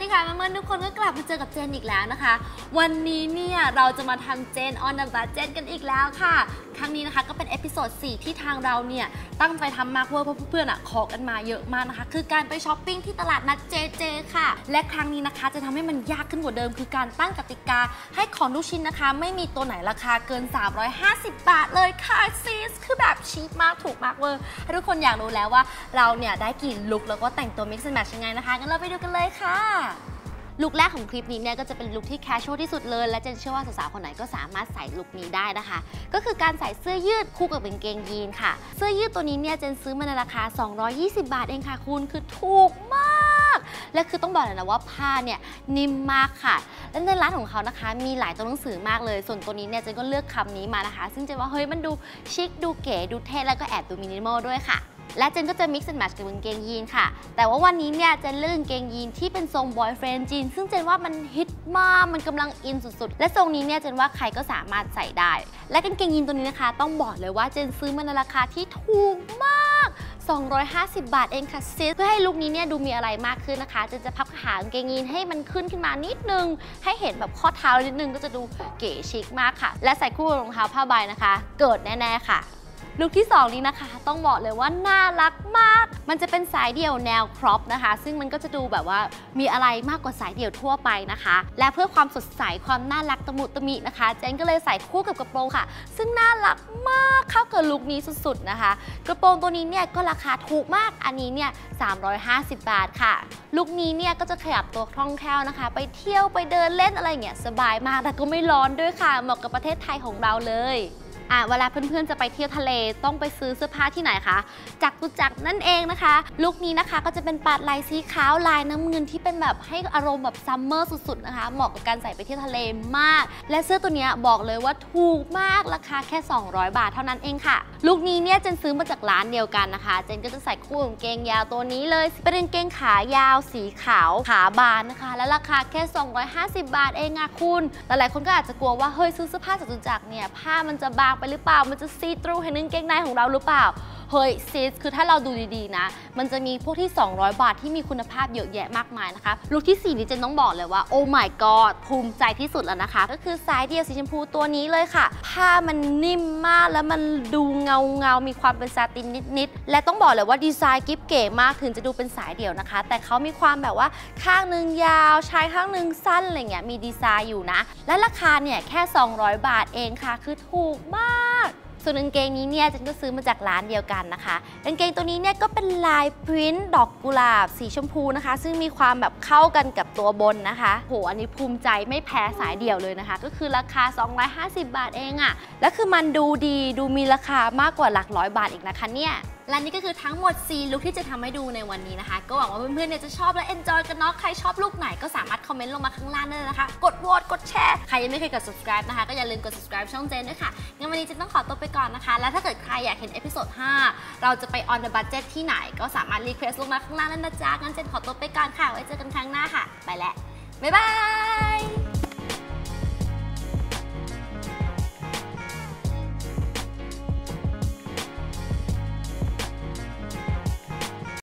ดีค่ะเพื่อนๆทุกคนก็กลับมาเจอกับเจนอีกแล้วนะคะวันนี้เนี่ยเราจะมาทำเจน on the budget กันอีกแล้วค่ะครั้งนี้นะคะก็เป็นเอพิโซด4ที่ทางเราเนี่ยตั้งใจทำมากเพราะเพื่อนๆขอกันมาเยอะมากนะคะคือการไปช้อปปิ้งที่ตลาดนัด JJ ค่ะและครั้งนี้นะคะจะทำให้มันยากขึ้นกว่าเดิมคือการตั้งกติกาให้ของทุกชิ้นนะคะไม่มีตัวไหนราคาเกิน350 บาทเลยค่ะซีสคือแบบชีพมากถูกมากเวอร์ให้ทุกคนอยากรู้แล้วว่าเราเนี่ยได้กี่ลุคแล้วก็แต่งตัว mix and match ยังไงนะคะงั้นเราไปดูกันเลยค่ะลุคแรกของคลิปนี้เนี่ยก็จะเป็นลุคที่แคชชวลที่สุดเลยและเจนเชื่อว่าสาวๆคนไหนก็สามารถใส่ลุคนี้ได้นะคะก็คือการใส่เสื้อยืดคู่กับกางเกงยีนค่ะเสื้อยืดตัวนี้เนี่ยเจนซื้อมาในราคา220 บาทเองค่ะคุณคือถูกมากและคือต้องบอกเลยนะว่าผ้าเนี่ยนิ่มมากค่ะและในร้านของเขานะคะมีหลายตัวหนังสือมากเลยส่วนตัวนี้เนี่ยเจนก็เลือกคำนี้มานะคะซึ่งเจนว่าเฮ้ยมันดูชิคดูเก๋ดูเท่แล้วก็แอบดูมินิมอลด้วยค่ะและเจนก็จะ mix and match กับกางเกงยีนค่ะแต่ว่าวันนี้เนี่ยเจนเลือกกางเกงยีนที่เป็นทรง boyfriend จีนซึ่งเจนว่ามันฮิตมากมันกำลังอินสุดๆและทรงนี้เนี่ยเจนว่าใครก็สามารถใส่ได้และกางเกงยีนตัวนี้นะคะต้องบอกเลยว่าเจนซื้อมาในราคาที่ถูกมาก250 บาทเองค่ะซิสเพื่อให้ลุคนี้เนี่ยดูมีอะไรมากขึ้นนะคะเจนจะพับขากางเกงยีนให้มันขึ้นมานิดนึงให้เห็นแบบข้อเท้านิดนึงก็จะดูเก๋ชิคมากค่ะและใส่คู่กับรองเท้าผ้าใบนะคะเกิดแน่ๆค่ะลุคที่2นี้นะคะต้องบอกเลยว่าน่ารักมากมันจะเป็นสายเดี่ยวแนวครอปนะคะซึ่งมันก็จะดูแบบว่ามีอะไรมากกว่าสายเดี่ยวทั่วไปนะคะและเพื่อความสดใสความน่ารักตะมุตะมินะคะเจนก็เลยใส่คู่กับกระโปรงค่ะซึ่งน่ารักมากเข้ากับลุคนี้สุดๆนะคะกระโปรงตัวนี้เนี่ยก็ราคาถูกมากอันนี้เนี่ย350 บาทค่ะลุคนี้เนี่ยก็จะขยับตัวคล่องแคล่วนะคะไปเที่ยวไปเดินเล่นอะไรเงี้ยสบายมากแต่ก็ไม่ร้อนด้วยค่ะเหมาะกับประเทศไทยของเราเลยเวลาเพื่อนๆจะไปเที่ยวทะเลต้องไปซื้อเสื้อผ้าที่ไหนคะจากกุจักนั่นเองนะคะลุคนี้นะคะก็จะเป็นปาดลายสีขาวลายน้ำเงินที่เป็นแบบให้อารมณ์แบบซัมเมอร์สุดๆนะคะเหมาะกับการใส่ไปเที่ยวทะเลมากและเสื้อตัวนี้บอกเลยว่าถูกมากราคาแค่200 บาทเท่านั้นเองค่ะลุคนี้เนี่ยเจนซื้อมาจากร้านเดียวกันนะคะเจนก็จะใส่คู่กางเกงยาวตัวนี้เลยเป็นกางเกงขายาวสีขาวขาบานนะคะและราคาแค่250 บาทเองอะคุณหลายๆคนก็อาจจะกลัวว่าเฮ้ยซื้อเสื้อผ้าจากกุจักเนี่ยผ้ามันจะบางไปหรือเปล่ามันจะซีทรูเห็นกางเกงในของเราหรือเปล่าเฮ้ยซิสคือถ้าเราดูดีๆนะมันจะมีพวกที่200 บาทที่มีคุณภาพเยอะแยะมากมายนะคะลุคที่4นี้เจนต้องบอกเลยว่าโอ้ my god ภูมิใจที่สุดแล้วนะคะก็คือสายเดี่ยวสีชมพูตัวนี้เลยค่ะผ้ามันนิ่มมากแล้วมันดูเงามีความเป็นซาตินนิดๆและต้องบอกเลยว่าดีไซน์กิ๊บเก๋มากถึงจะดูเป็นสายเดี่ยวนะคะแต่เขามีความแบบว่าข้างหนึ่งยาวชายข้างหนึ่งสั้นอะไรเงี้ยมีดีไซน์อยู่นะและราคาเนี่ยแค่200 บาทเองค่ะคือถูกมากส่วนกางเกงนี้เนี่ยเจนก็ซื้อมาจากร้านเดียวกันนะคะกางเกงตัวนี้เนี่ยก็เป็นลายพริ้นท์ดอกกุหลาบสีชมพูนะคะซึ่งมีความแบบเข้ากันกับตัวบนนะคะโหอันนี้ภูมิใจไม่แพ้สายเดี่ยวเลยนะคะก็คือราคา250 บาทเองอะและคือมันดูดีดูมีราคามากกว่าหลัก100 บาทอีกนะคะเนี่ยและนี่ก็คือทั้งหมด4ลุคที่จะทำให้ดูในวันนี้นะคะก็หวังว่าเพื่อนๆเนี่ยจะชอบและเอนจอยกันเนาะใครชอบลุคไหนก็สามารถคอมเมนต์ลงมาข้างล่างได้เลยนะคะกดโหวตกดแชร์ใครยังไม่เคยกด subscribe นะคะก็อย่าลืมกด subscribe ช่องเจนด้วยค่ะงั้นวันนี้เจนต้องขอตัวไปก่อนนะคะแล้วถ้าเกิดใครอยากเห็นเอพิโซด5เราจะไป on the budget ที่ไหนก็สามารถ request ลงมาข้างล่างนั่นนะจ๊ะงั้นเจนขอตัวไปก่อนค่ะไว้เจอกันครั้งหน้าค่ะไปแล้วบ๊ายบาย